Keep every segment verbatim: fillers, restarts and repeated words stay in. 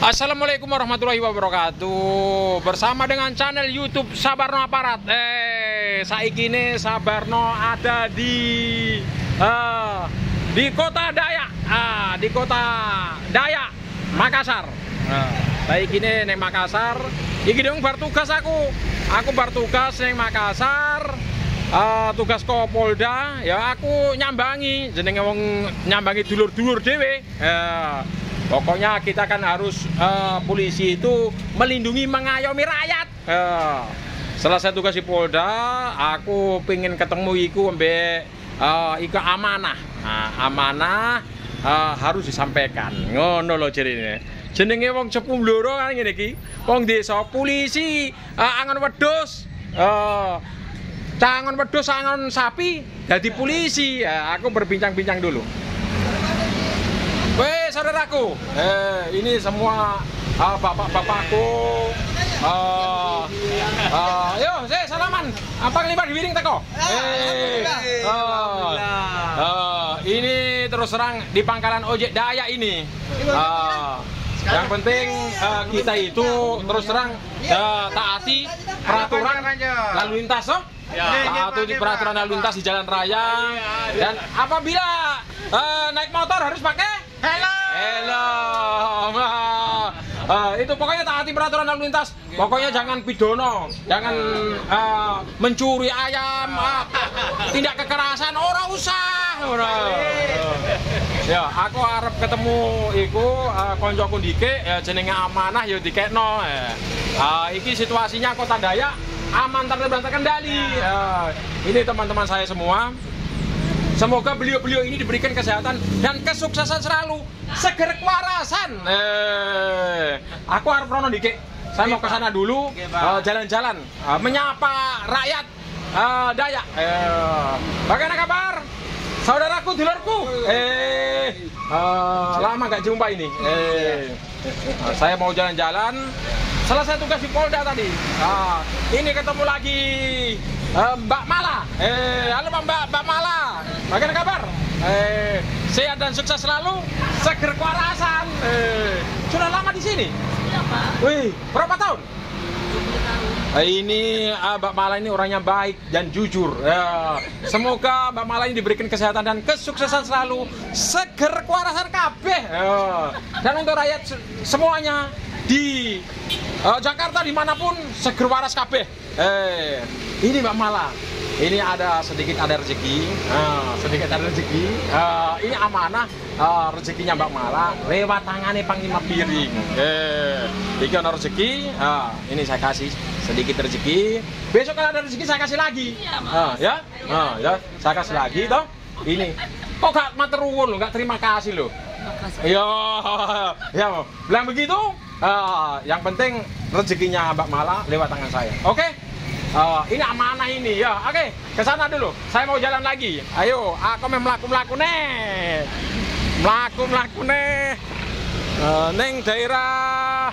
Assalamualaikum warahmatullahi wabarakatuh. Bersama dengan channel YouTube Sabarno Aparat. Eh, saiki ini Sabarno ada di uh, di Kota Dayak. Ah, di Kota Dayak, Makassar. Nah, saiki ini neng Makassar. Iki dong bar tugas aku. Aku bar tugas neng Makassar. Uh, tugas Kopolda. Ya aku nyambangi. Jenenge wong nyambangi dulur-dulur dhewe. Uh, Pokoknya kita kan harus uh, polisi itu melindungi, mengayomi rakyat. Uh, selesai tugas di Polda, aku pengen ketemu iku mbek uh, iku amanah. Nah, amanah uh, harus disampaikan. Ngono lho jerine. Jenenge wong sepuh loro kan ngene iki. Wong desa polisi, uh, angon wedhus. Uh, Cangon wedhus, angon sapi, jadi polisi. Uh, aku berbincang-bincang dulu. Weh saudaraku, eh, ini semua uh, bapak-bapakku. Uh, uh, yo, saya salaman. Apa ngelipar di wiring teko? Eh, uh, uh, ini terus terang di pangkalan ojek Dayak ini. Uh, yang penting uh, kita itu terus terang uh, taati peraturan lalu lintas, oh? Taati peraturan lalu lintas di jalan raya. Dan apabila uh, naik motor harus pakai hello, hello, nah, uh, itu pokoknya taati peraturan lalu lintas. Pokoknya jangan pidono, jangan uh, mencuri ayam, uh, tindak kekerasan, orang usah. Uh, ya, aku harap ketemu iku uh, koncoku dike, ya jenenge amanah, ya dikekno. Uh, iki situasinya Kota Dayak aman, terkendali, terkendali. Uh, ini teman-teman saya semua. Semoga beliau-beliau ini diberikan kesehatan dan kesuksesan selalu, seger kewarasan. Eh, aku harap rono dikit. Saya mau ke sana dulu, jalan-jalan, uh, uh, menyapa rakyat uh, Dayak. Eh, bagaimana kabar, saudaraku, dulurku? Eh, uh, lama gak jumpa ini. Eh, uh, saya mau jalan-jalan. Selesai tugas di Polda tadi. Uh, ini ketemu lagi uh, Mbak Mala. Eh, halo Mbak Mbak Mala. Bagaimana kabar? Eh, sehat dan sukses selalu, seger kewarasan. Eh, sudah lama di sini? Iya, Pak. Wih, berapa tahun? Eh, ini uh, Mbak Mala ini orangnya baik dan jujur. Eh, semoga Mbak Mala ini diberikan kesehatan dan kesuksesan selalu, seger kewarasan kabeh. Eh, dan untuk rakyat semuanya di uh, Jakarta dimanapun seger waras kabeh. Eh, ini Mbak Mala. Ini ada sedikit ada rezeki, uh, sedikit ada rezeki. Uh, ini amanah uh, rezekinya Mbak Mala lewat tangannya Panglima Piring. Eh, ini ada rezeki. Uh, ini saya kasih sedikit rezeki. Besok kalau ada rezeki saya kasih lagi. Uh, ya, uh, ya, saya kasih lagi toh. Ini kok gak matur nuwun loh, gak terima kasih loh. Iya, ya, bilang begitu. Uh, yang penting rezekinya Mbak Mala lewat tangan saya. Oke? Okay? Uh, ini amanah ini ya. Oke, okay, ke sana dulu. Saya mau jalan lagi. Ayo, aku mau melaku-melaku nih. Melaku-melaku nih. Uh, neng daerah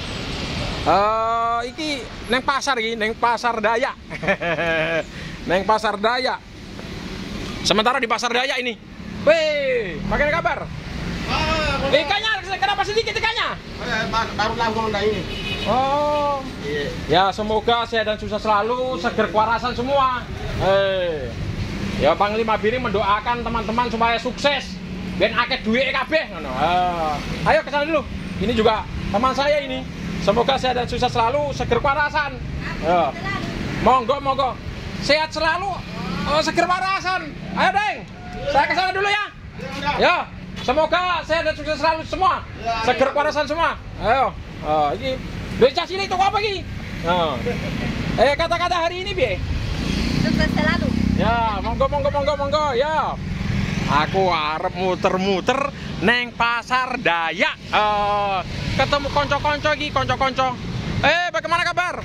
uh, iki neng pasar iki, neng pasar Dayak. Neng pasar Dayak. Sementara di pasar Dayak ini. Weh, bagaimana kabar? Ah, ikannya kenapa sedikit ikannya? Baru langsung ini. Oh, iya. Ya semoga sehat dan sukses selalu, seger kewarasan semua. Eh, ya Panglima Piring mendoakan teman-teman supaya sukses, ben akeh duit kabeh. Eh, ayo ke sana dulu. Ini juga teman saya ini. Semoga sehat dan sukses selalu, seger kewarasan. Eh, monggo monggo, sehat selalu, oh, seger kewarasan. Ayo Deng, saya ke sana dulu ya. Ya, semoga sehat dan sukses selalu semua, seger kewarasan semua. Ayo, oh, ini. Beca sini itu apa lagi? Nah. Eh kata-kata hari ini bi? Sukses selalu. Ya, monggo monggo monggo monggo ya. Aku arep muter-muter neng pasar Dayak. Uh, ketemu konco-konco lagi, konco-konco. Eh, bagaimana kabar?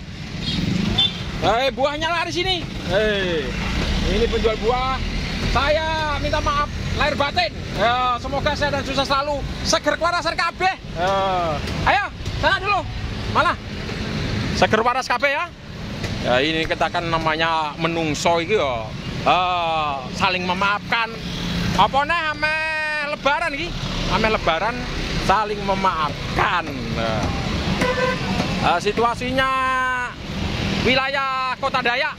Eh, buahnya lari sini. Eh, ini penjual buah. Saya minta maaf lahir batin. Uh, semoga sehat dan sukses selalu, seger kewarasan kabeh. Uh, ayo, sana dulu. Malah seger waras kabeh ya. Ya ini kita kan namanya menungso iki ya. Uh, saling memaafkan. Apa nih ame lebaran iki? Ame lebaran saling memaafkan. Uh, situasinya wilayah Kota Dayak,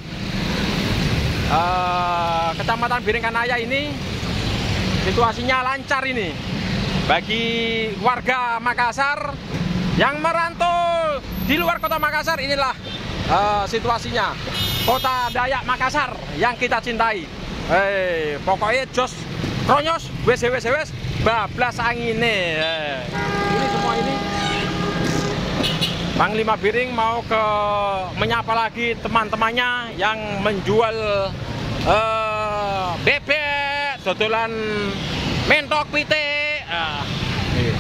uh, Kecamatan Biringkanaya ini situasinya lancar ini. Bagi warga Makassar yang merantau di luar Kota Makassar, inilah uh, situasinya Kota Dayak Makassar yang kita cintai. Hey, pokoknya jos kronyos wes wes wes bablas angine. Hey. Ini semua ini Panglima Biring mau ke menyapa lagi teman-temannya yang menjual uh, bebek, dodolan mentok pitik. Uh, iya.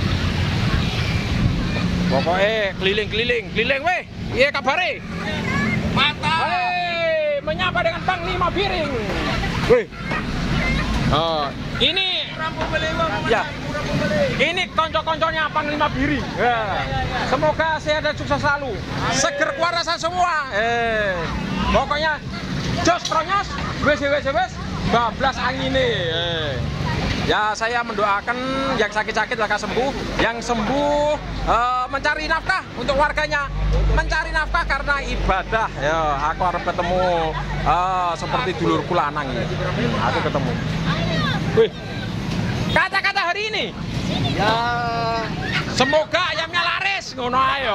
Pokoknya keliling-keliling, keliling weh. Iya kabare. Mantap. Hei, menyapa dengan Panglima Biring. Weh. Oh, ini ya. Ini konco-konconya Panglima Biring. Ya. Semoga sehat dan sukses selalu. Seger kewarasan semua. Eh. Pokoknya jos kronyos, wes wes wes bablas angine. Eh. Ya, saya mendoakan yang sakit-sakit lekas sembuh, yang sembuh uh, mencari nafkah untuk warganya, mencari nafkah karena ibadah. Ya, aku harap ketemu uh, seperti dulurku lanang ya. Aku ketemu. Wih, kata-kata hari ini. Ya, semoga ayamnya laris, ngono ayo.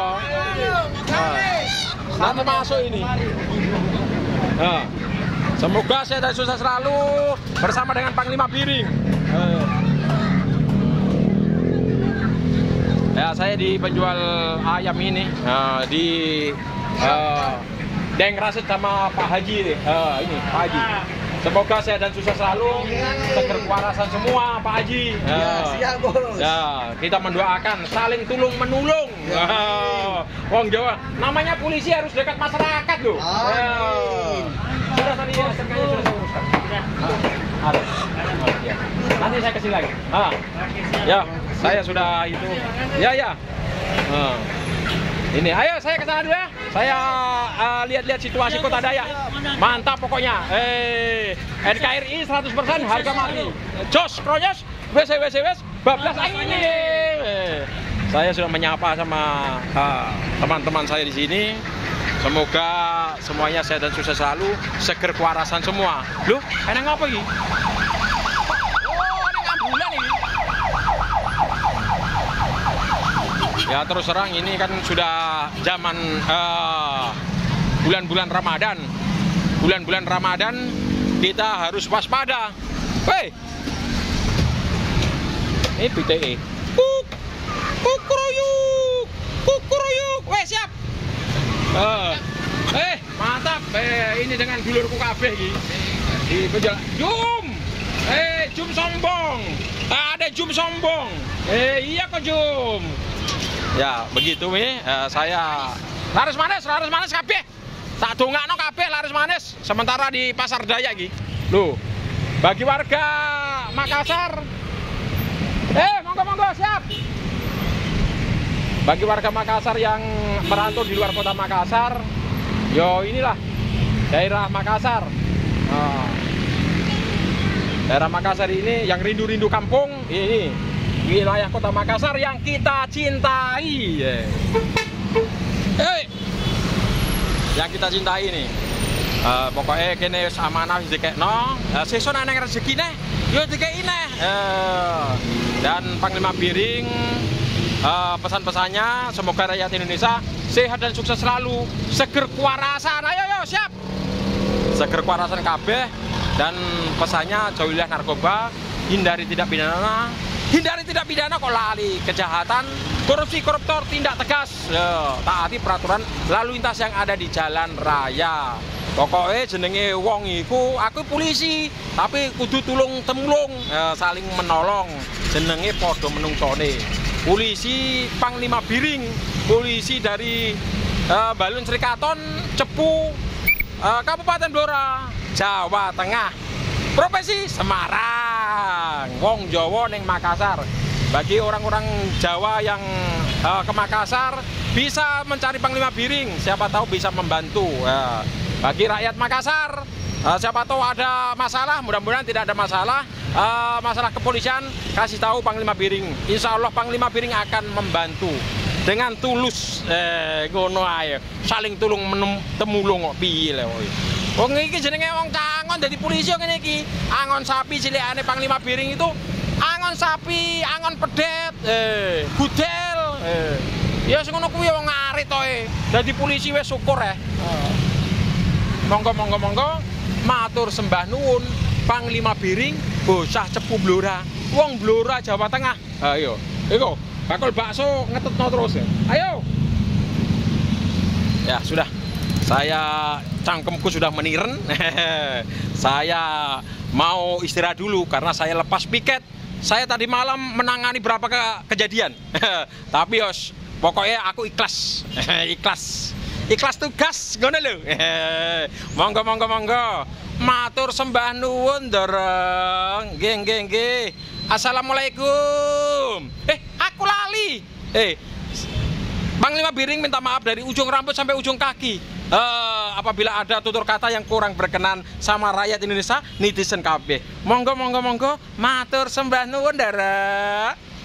Nanti masuk ini. Nah, semoga saya dan sukses selalu bersama dengan Panglima Biring. Ya, saya di penjual ayam ini uh, di uh, Deng Rasid sama Pak Haji. Uh, ini Pak Haji. Semoga saya dan sukses selalu, seger kewarasan semua Pak Haji. Uh, ya, siap bos. Ya, kita mendoakan saling tulung menulung. Ya, uh, Wong Jawa, namanya polisi harus dekat masyarakat loh. Uh, sudah tadi ya, serkanya sudah saya uruskan. Uh, ada. Oh, ya. Nanti saya kasih lagi. Ah, ya, saya sudah itu. Ya, ya. Uh, ini, ayo saya ke sana dulu ya. Saya lihat-lihat uh, situasi Kota Dayak. Mantap pokoknya. Eh, N K R I seratus persen harga mati. Jos, kronyos, wes wes wes, bablas angin ini. Eh, saya sudah menyapa sama teman-teman uh, saya di sini. Semoga semuanya sehat dan sukses selalu, seger kewarasan semua. Loh, enak apa ini? Oh, ini ambulan ini. Ya, terus terang ini kan sudah zaman bulan-bulan uh, Ramadan. Bulan-bulan Ramadan kita harus waspada. Hei, ini B T E. Kuk, kukuruyuk, kukuruyuk. Weh, siap. Uh, eh, mantap. Eh, ini dengan dulurku kabeh iki. Di penjual. Jum. Eh, jum sombong. Ada jum sombong. Eh, iya kok jum. Ya, begitu nih. Uh, saya laris manis, laris manis kabeh. Tak dongakno kabeh laris manis. Sementara di Pasar Dayak iki. Loh, bagi warga Makassar. Eh, monggo-monggo siap. Bagi warga Makassar yang merantau di luar Kota Makassar, yo inilah daerah Makassar. Nah, daerah Makassar ini yang rindu-rindu kampung, ini wilayah Kota Makassar yang kita cintai. Hey, yang kita cintai ini. Uh, pokoknya kene amanah dikekno, uh, sesuk nang rezekine yo dikeki neh. Uh, dan Panglima Biring Uh, pesan-pesannya semoga rakyat Indonesia sehat dan sukses selalu, seger kewarasan. Ayo yo siap, seger kewarasan kabeh. Dan pesannya jauhilah narkoba, hindari tidak pidana, hindari tidak pidana kok lali kejahatan, korupsi koruptor tindak tegas, yo, taati peraturan lalu lintas yang ada di jalan raya. Pokoknya jenenge wong iku, aku polisi tapi kudu tulung temulung, eh, saling menolong, jenenge podo menungsone. Polisi Panglima Biring, polisi dari uh, Balun Srikaton, Cepu, uh, Kabupaten Blora, Jawa Tengah, profesi Semarang, wong Jawa ning Makassar. Bagi orang-orang Jawa yang uh, ke Makassar bisa mencari Panglima Biring, siapa tahu bisa membantu. Uh, bagi rakyat Makassar, Uh, siapa tahu ada masalah, mudah-mudahan tidak ada masalah. Uh, masalah kepolisian, kasih tahu Panglima Biring. Insya Allah Panglima Biring akan membantu dengan tulus. Eh, ngono ae. Saling tulung menem, temulung kok piye lho. Wong iki jenenge wong cangon dadi polisi kok ngene iki. Angon sapi cilikane Panglima Biring itu angon sapi, angon pedet, eh, gudel. Eh. Ya sing ngono kuwi wong arit to e. Dadi polisi wis syukur ya. Monggo monggo monggo matur sembah nuwun Panglima Biring bocah cepu Blora. Wong Blora Jawa Tengah. Ayo. Iku bakul bakso ngetutno terus ya. Ayo. Ya sudah. Saya cangkemku sudah meniren. Saya mau istirahat dulu karena saya lepas piket. Saya tadi malam menangani berapa ke kejadian. Tapi yos, pokoknya aku ikhlas. Ikhlas. Ikhlas tugas ngono lho. Monggo monggo monggo. Matur sembah nuwun dorong. Nggih nggih nggih. Assalamualaikum. Eh, aku lali. Eh, Panglima Biring minta maaf dari ujung rambut sampai ujung kaki. Uh, apabila ada tutur kata yang kurang berkenan sama rakyat Indonesia, netizen kabeh. Monggo monggo monggo matur sembah nuwun darah.